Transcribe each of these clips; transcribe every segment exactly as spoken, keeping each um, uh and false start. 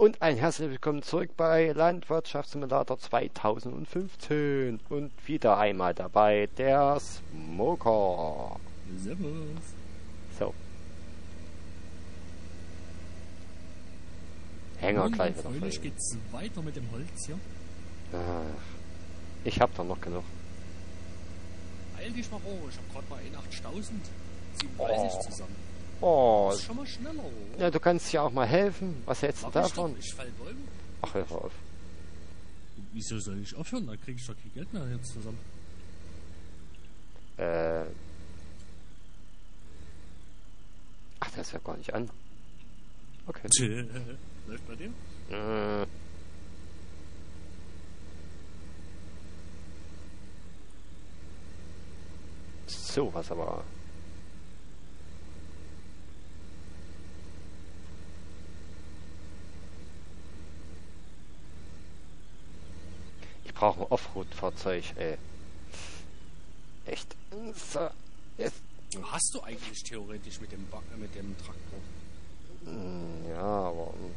Und ein herzlich willkommen zurück bei Landwirtschaftssimulator zweitausendfünfzehn. Und wieder einmal dabei der Smoker. Servus. So. Hänger Und gleich wieder. fröhlich geht's weiter mit dem Holz hier. Ach, ich hab doch noch genug. Eil dich mal roh, ich hab grad mal achtzigtausendsiebenunddreißig Oh. zusammen. Oh, Das ist schon mal schneller, oder? ja, du kannst ja auch mal helfen. Was hältst du Mach ich davon? doch, ich fall Bäume. Ach, hör auf. Wieso soll ich aufhören? Da krieg ich doch kein Geld mehr jetzt zusammen. Äh. Ach, das ist ja gar nicht an. Okay. Läuft bei dir? Äh. So, was aber. Ich brauche ein Offroad-Fahrzeug, ey. Echt. So, jetzt. Hast du eigentlich theoretisch mit dem, ba äh, mit dem Traktor? Mm, Ja, aber. mm,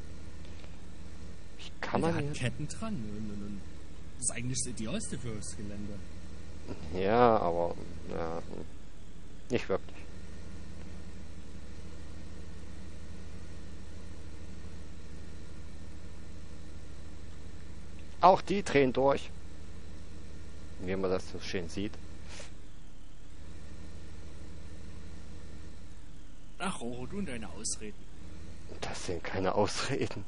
Wie kann Der man hat hier? Ketten dran. Und, und, und. Das ist eigentlich das Idealste fürs Gelände. Ja, aber. Ja, mm, nicht wirklich. Auch die drehen durch. Wie man das so schön sieht. Ach, Roho, du und deine Ausreden. Das sind keine Ausreden.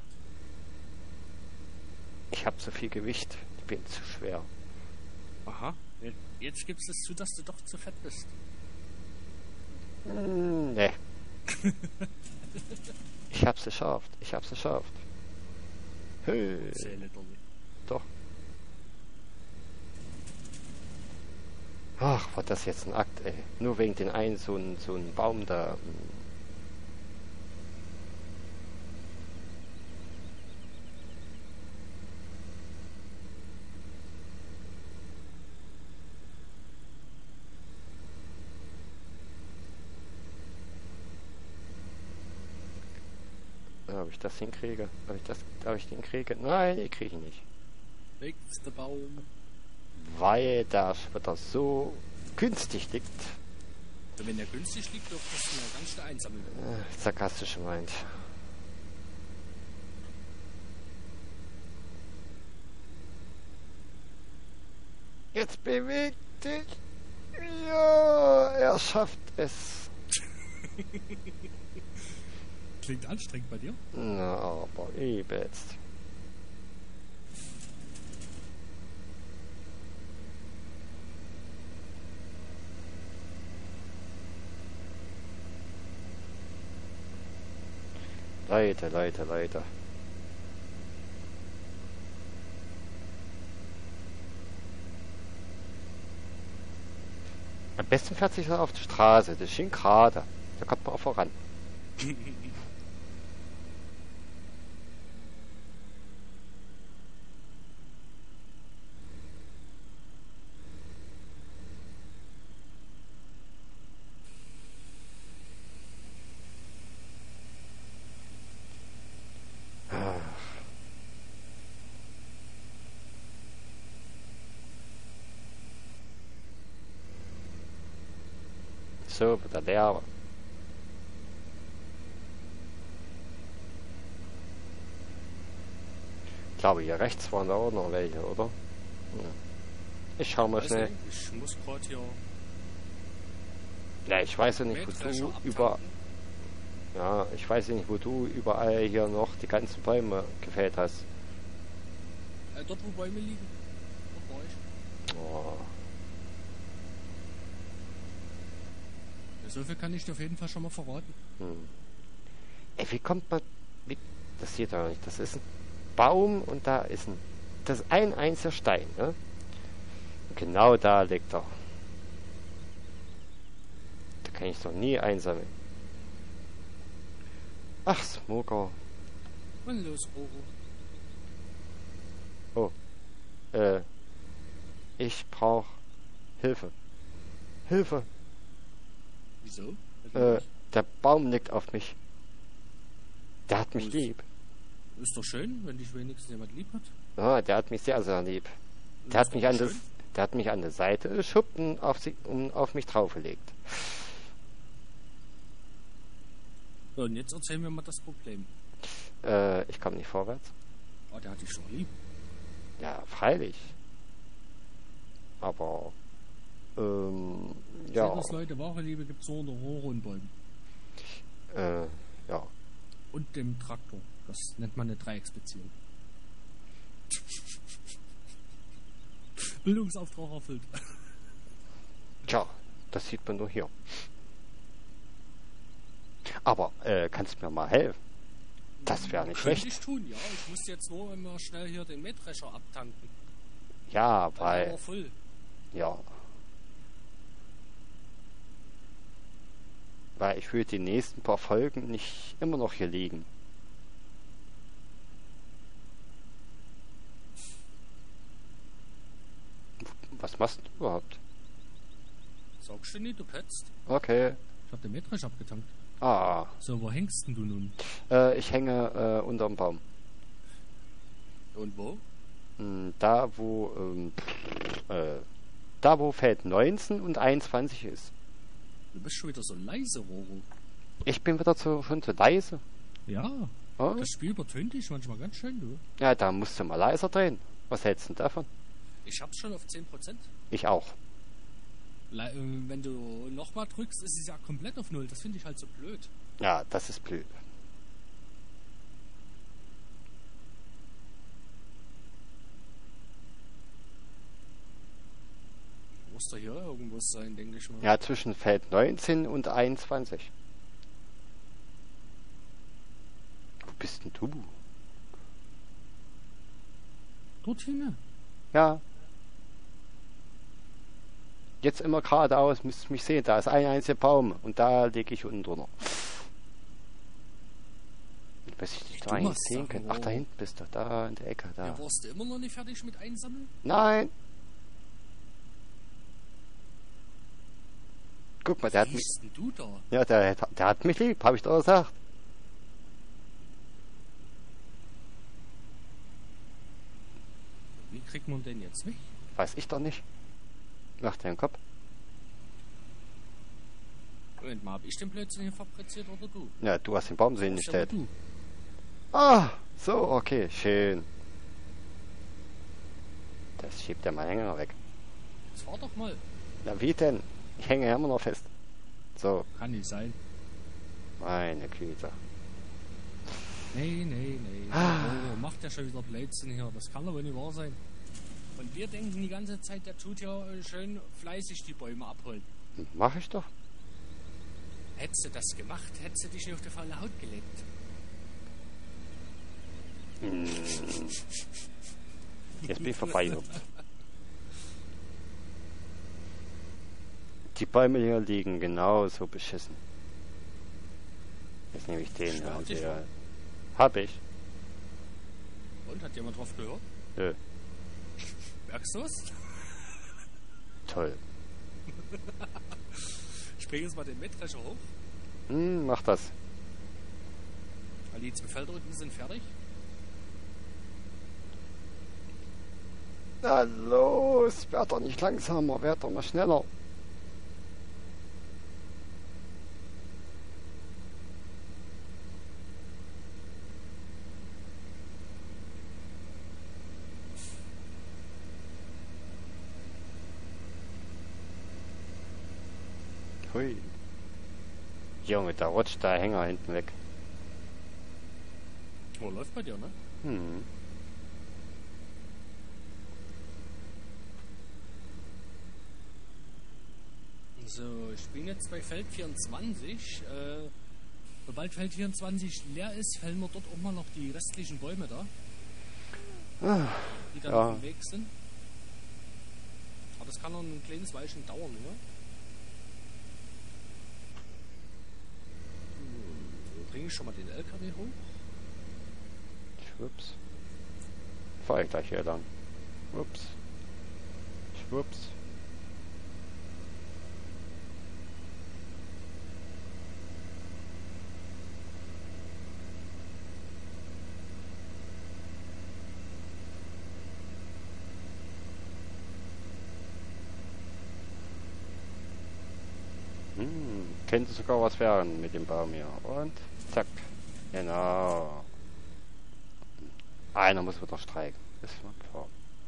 Ich habe zu viel Gewicht. Ich bin zu schwer. Aha. Jetzt gibst es zu, dass du doch zu fett bist. Mm, nee. Ich hab's geschafft. Ich hab's geschafft. Hey. Sehr lächerlich. Doch. Ach, war das jetzt ein Akt, ey. Nur wegen den einen so ein so ein Baum da. Ob ich das hinkriege? Ob ich das, ob ich den kriege? Nein, ich kriege ihn nicht. Nächster Baum. Weil der wieder so günstig liegt. Und wenn der günstig liegt, dürftest du ja ganz schnell einsammeln. Äh, sarkastisch gemeint. Jetzt bewegt dich. Ja, er schafft es. Klingt anstrengend bei dir. Na, aber übelst. Leute, Leute, Leute. Am besten fährt sich auf die Straße, das ist schön gerade. Da kommt man auch voran. So, wieder leer. Ich glaube, hier rechts waren da auch noch welche, oder? Hm. Ich schau mal Weiß schnell. nicht, ich muss gerade hier Ja, ich weiß ja nicht, wo Mähdrescher du abtanken. über. Ja, ich weiß ja nicht, wo du überall hier noch die ganzen Bäume gefällt hast. Äh, dort, wo Bäume liegen. Dort war ich. Oh. Ja, so viel kann ich dir auf jeden Fall schon mal verraten. Hm. Ey, wie kommt man. Wie, das sieht er nicht. Das ist ein Baum und da ist ein. Das ist ein einziger Stein, ne? Und genau da liegt er. Da kann ich doch nie einsammeln. Ach, Smoker. Und los, Oh. Roho. Äh. Ich brauch Hilfe. Hilfe. Wieso? Äh, der Baum nickt auf mich. Der hat mich Wo ist- lieb. Ist doch schön, wenn dich wenigstens jemand lieb hat. Ja, der hat mich sehr, sehr lieb. Der Ist hat doch mich an das, schön. der hat mich an der Seite geschubbt und auf, sie, und auf mich draufgelegt. So, und jetzt erzählen wir mal das Problem. Äh, ich komme nicht vorwärts. Oh, der hat dich doch lieb. Ja, freilich. Aber, ähm, ja, Seht das, Leute, wahre Liebe gibt's nur unter Rohre und Bäumen. äh, ja. Und dem Traktor. Das nennt man eine Dreiecksbeziehung. Bildungsauftrag erfüllt. Tja, das sieht man nur hier. Aber, äh, kannst du mir mal helfen? Das wäre nicht Könnte schlecht. ich tun, ja. Ich muss jetzt nur immer schnell hier den Mähdrescher abtanken. Ja, Dann weil, war er voll. ja. Weil ich will die nächsten paar Folgen nicht immer noch hier liegen. Was machst du überhaupt? Sagst du nicht, du petzt? Okay. Ich hab den Mähdrescher abgetankt. Ah, So, wo hängst denn du nun? äh, ich hänge äh, unterm Baum. Und wo? Hm, Da, wo, ähm, äh, da, wo Feld neunzehn und einundzwanzig ist. Du bist schon wieder so leise, Roro. Ich bin wieder zu, schon zu leise. Ja, Oh? das Spiel übertönt dich manchmal ganz schön, du. Ja, da musst du mal leiser drehen. Was hältst du denn davon? Ich hab's schon auf zehn Prozent. Ich auch. Le äh, wenn du nochmal drückst, ist es ja komplett auf Null. Das finde ich halt so blöd. Ja, das ist blöd. Muss doch hier irgendwas sein, denke ich mal. Ja, zwischen Feld neunzehn und einundzwanzig. Wo bist denn du? Dorthin? Ja. Jetzt immer geradeaus, müsst ihr mich sehen. Da ist ein einziger Baum und da lege ich unten drunter. Weiß ich nicht, Du da eigentlich machst sehen Sachen, können. Ach, da wow. hinten bist du. Da in der Ecke, da. Ja, warst du immer noch nicht fertig mit Einsammeln? Nein. Guck mal, der hat Wie mich. bist denn du da? Ja, der, der hat mich lieb, habe ich doch gesagt. Wie kriegt man den jetzt weg? Weiß ich doch nicht. Nach dem Kopf. Moment mal, hab ich den Blödsinn hier fabriziert oder du? Ja, du hast den Baum sehen Das ist aber gestellt. du. Ah, so, okay, schön. Das schiebt ja mein Hänger weg. Jetzt fahr doch mal. Na, wie denn? Ich hänge ja immer noch fest. So, Kann nicht sein. meine Güte. Nee, nee, nee. Ah. Oh, macht der schon wieder Blödsinn hier. Das kann aber nicht wahr sein. Und wir denken die ganze Zeit, der tut ja äh, schön fleißig die Bäume abholen. Mach ich doch. Hättest du das gemacht, hättest du dich nicht auf die faule Haut gelegt. Hm. Jetzt bin ich vorbei. Die Bäume hier liegen genauso beschissen. Jetzt nehme ich den. Stört Ja, dich der, hab ich. Und, hat jemand drauf gehört? Nö, Merkst du's? toll. Ich bringe jetzt mal den Mähdrescher hoch. Hm, mach das. Weil die zwei Felder unten sind fertig. Na los, werd doch nicht langsamer, werd doch mal schneller. Hui. Junge, da rutscht der Hänger hinten weg. Oh, läuft bei dir, ne? Hm. So, ich bin jetzt bei Feld vierundzwanzig. Äh, sobald Feld vierundzwanzig leer ist, fällen wir dort auch mal noch die restlichen Bäume da, Ah, die da ja. auf dem Weg sind. Aber das kann noch ein kleines Weilchen dauern, ne? So, bringe ich schon mal den L K W hoch. Schwupps. Fahr ich gleich hier lang. Ups. Schwupps. könnte sogar was werden mit dem Baum hier. Und zack. Genau. Einer muss wieder streiken. Ist mal klar.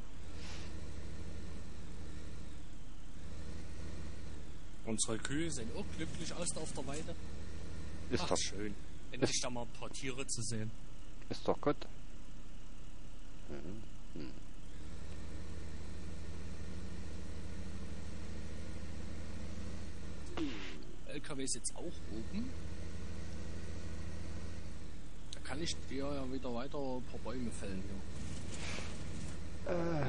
Unsere Kühe sehen auch glücklich aus auf der Weide. Ist Ach, doch schön. Endlich da mal ein paar Tiere zu sehen. Ist doch gut. Mhm. Hm. L K W ist jetzt auch oben. Da kann ich dir ja wieder weiter ein paar Bäume fällen hier. Äh.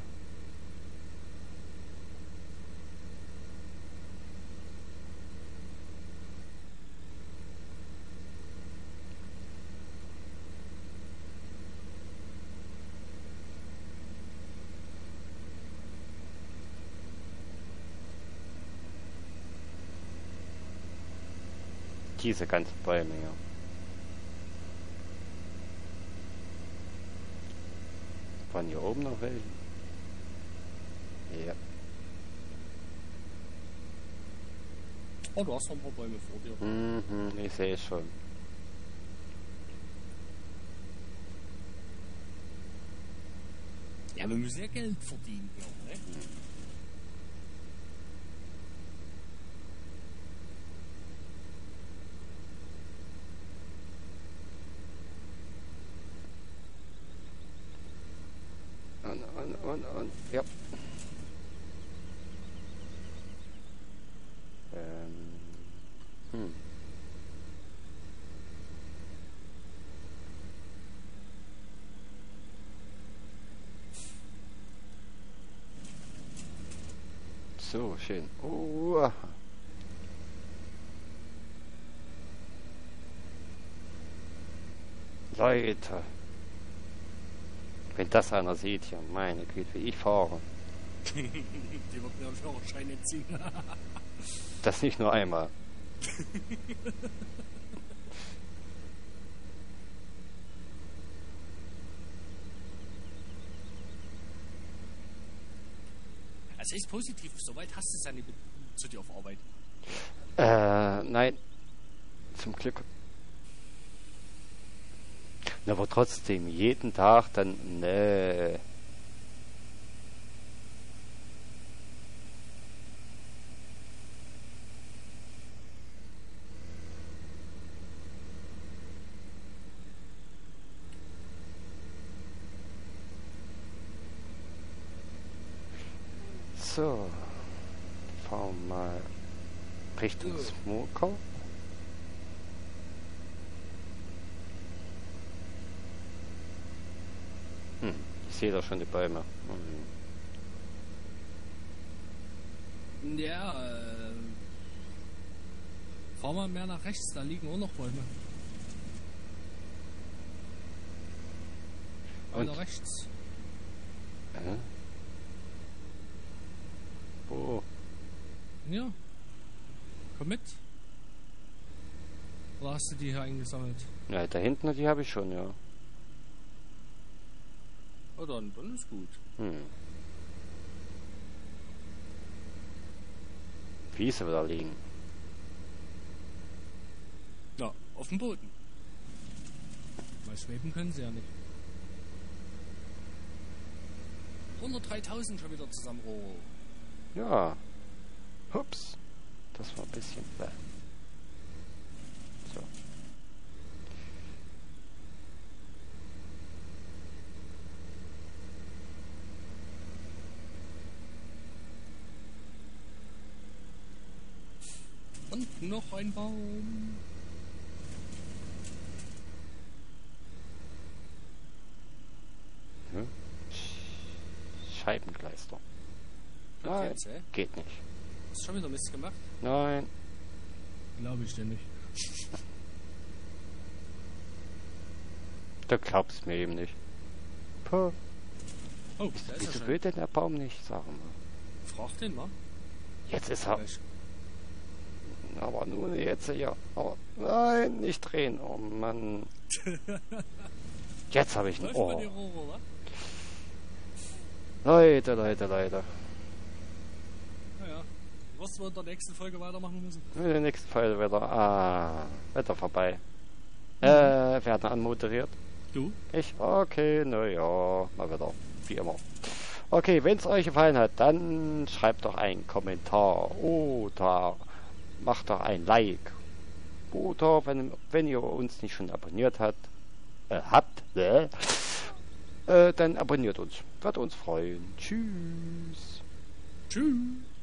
Diese ganzen Bäume hier. Waren hier oben noch welche? Ja. Oh, du hast noch ein paar Bäume vor dir. Mhm, ich sehe es schon. Ja, wir müssen ja Geld verdienen hier, ne? Und, und, und, und, ja. Ähm. Hm. So, schön. Oh. Leute. Wenn das einer sieht hier, meine Güte, wie ich fahre. Die wird mir Führerscheine ziehen. Das nicht nur einmal. Also ist positiv, soweit hast du es ja nicht zu dir auf Arbeit. Äh, nein. Zum Glück. Aber trotzdem, jeden Tag dann, ne. So. Fahren wir mal Richtung Smoker. Hm, ich sehe da schon die Bäume. Hm. Ja, äh, fahren wir mehr nach rechts, da liegen auch noch Bäume. Weiter rechts. Äh? Oh. Ja. Komm mit. Oder hast du die hier eingesammelt? Ja, da hinten, die habe ich schon, ja. Oh, dann, dann ist gut. Hm. Wiese wieder liegen. Ja, auf dem Boden. Weil schweben können sie ja nicht. hundertdreitausend schon wieder zusammen. Oh. Ja. Hups. Das war ein bisschen bäh. So. Und noch ein Baum. Hm? Scheibengleister. Nein, Jetzt, hä? geht nicht. Hast du schon wieder Mist gemacht? Nein. Glaube ich dir nicht. Du glaubst mir eben nicht. Puh. Oh, da ist er Wieso schon. will denn der Baum nicht, sag mal. Frag den mal. Jetzt ist er. Vielleicht- Aber nur jetzt ja. Oh, nein, nicht drehen. Oh Mann. Jetzt habe ich ein Läuft bei dir Ohr. Rohre, wa? Leute, Leute, Leute. Naja, was wir in der nächsten Folge weitermachen müssen? In der nächsten Folge wieder. Ah, Wetter vorbei. Mhm. Äh, wer hat da anmoderiert? Du? Ich? Okay, naja, mal wieder. Wie immer. Okay, wenn es euch gefallen hat, dann schreibt doch einen Kommentar oder macht doch ein Like. Oder wenn, wenn ihr uns nicht schon abonniert habt, äh, habt, äh, äh, dann abonniert uns. Wird uns freuen. Tschüss. Tschüss.